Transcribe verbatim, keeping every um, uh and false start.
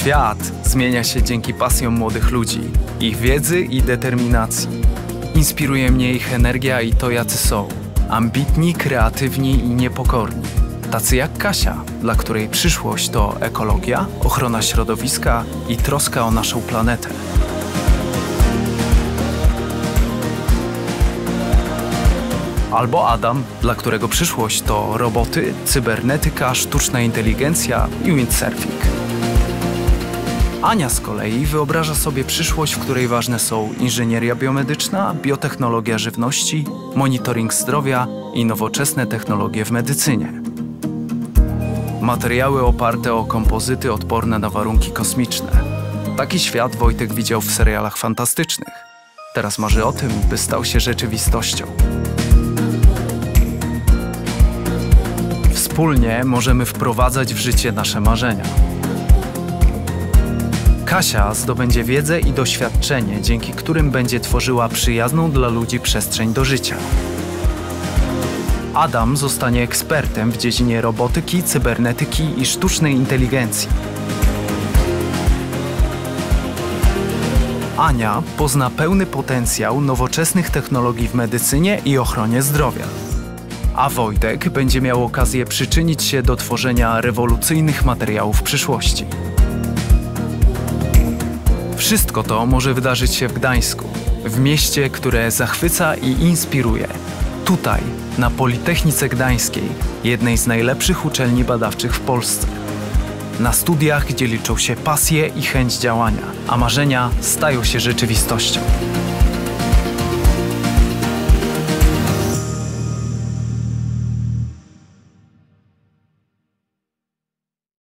Świat zmienia się dzięki pasjom młodych ludzi, ich wiedzy i determinacji. Inspiruje mnie ich energia i to, jacy są. Ambitni, kreatywni i niepokorni. Tacy jak Kasia, dla której przyszłość to ekologia, ochrona środowiska i troska o naszą planetę. Albo Adam, dla którego przyszłość to roboty, cybernetyka, sztuczna inteligencja i windsurfing. Ania z kolei wyobraża sobie przyszłość, w której ważne są inżynieria biomedyczna, biotechnologia żywności, monitoring zdrowia i nowoczesne technologie w medycynie. Materiały oparte o kompozyty odporne na warunki kosmiczne. Taki świat Wojtek widział w serialach fantastycznych. Teraz marzy o tym, by stał się rzeczywistością. Wspólnie możemy wprowadzać w życie nasze marzenia. Kasia zdobędzie wiedzę i doświadczenie, dzięki którym będzie tworzyła przyjazną dla ludzi przestrzeń do życia. Adam zostanie ekspertem w dziedzinie robotyki, cybernetyki i sztucznej inteligencji. Ania pozna pełny potencjał nowoczesnych technologii w medycynie i ochronie zdrowia. A Wojtek będzie miał okazję przyczynić się do tworzenia rewolucyjnych materiałów przyszłości. Wszystko to może wydarzyć się w Gdańsku, w mieście, które zachwyca i inspiruje. Tutaj, na Politechnice Gdańskiej, jednej z najlepszych uczelni badawczych w Polsce. Na studiach, gdzie liczą się pasje i chęć działania, a marzenia stają się rzeczywistością.